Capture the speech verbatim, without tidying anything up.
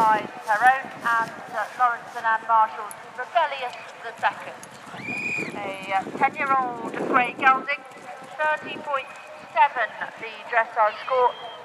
By Perrone and uh, Lawrence and Anne Marshall's Rebellious the Second. A ten-year-old grey gelding, thirty point seven the dressage score.